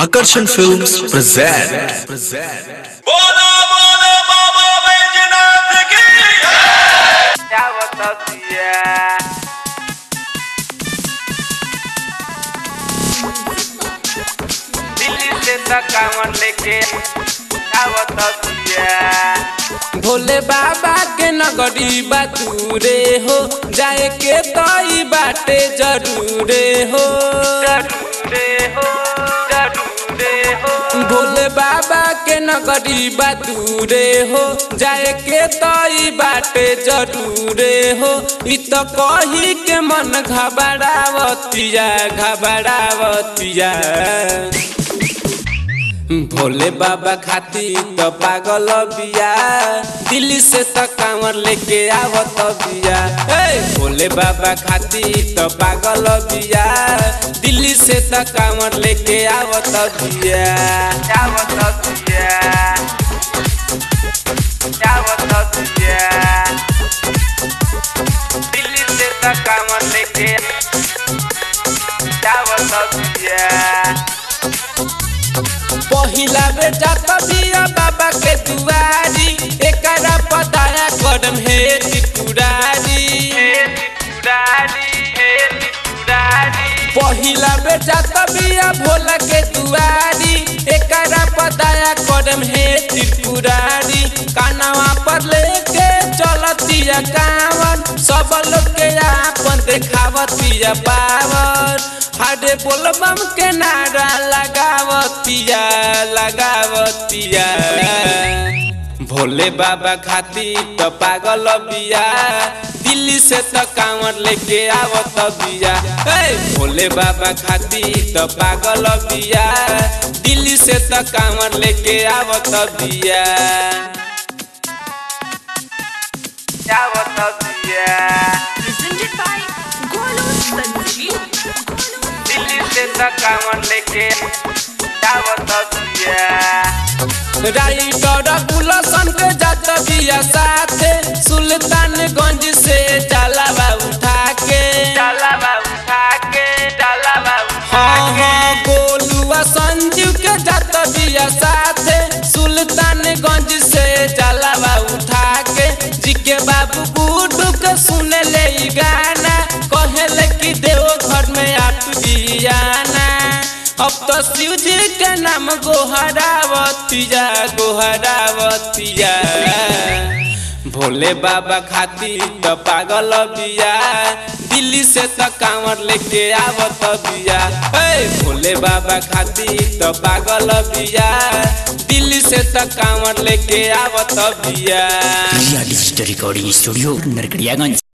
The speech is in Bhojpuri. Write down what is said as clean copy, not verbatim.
Akarshan Films present. बोलो बोलो बाबा बैजनाथ की क्या बताती है दिल्ली से तकावन लेके क्या बताती है भोले बाबा के नगरी बातूरे हो जाए के तई बाटे जरूरे हो भोले बाबा के नगरी बातूरे हो जाए के तई बाटे जरूरे हो इ तो कही के मन घबरावतिया भोले बाबा खाती तो पागल बिया दिल्ली से तो कांवर लेके आवत बिया। भोले बाबा खाती तो पागल बिया दिल्ली से तो कांवर लेके आवत बिया। दिल्ली से तो कांवर लेके आवत बिया। पहिला बेटा कबिया बाबा के दुआरी एकरा पताया कदम है त्रिपुरारी पहिला बेटा कबिया भोला के दुआरी एकरा पताया कदम है त्रिपुरारी कानवा पर लेके चलतिया कांवर सब लोग के आपन देखावतिया पावर हाडे बोलबम के नारा लगावतिया भोले बाबा खाती तो पागल बिया दिल्ली से तो कांवर लेके आवत बिया। भोले बाबा खाती तो पागल बिया दिल्ली से तो कांवर लेके आवत बिया। Presented by Golu Sanjeev. Delhi से तकावन लेके आवत बिया। राइटर गुलशन के जात बिया साथे सुल्तानगंज से जलावा उठा के हाँ गोलुआ संजीव के जात बिया साथे सुल्तानगंज से जलावा उठा के जी के बाबू गुड्डू के सुने ले गाना कहले कि देव घर में आप दियाना अब तो शिव जी के नाम गोहरावतिया भोले बाबा खाती तो पागल बिया दिल्ली से तो कांवर लेके आवत बिया। भोले बाबा खाती तो पागल बिया दिल्ली से तो कांवर लेके आवत बिया। Digital recording studio Narkatiaganj.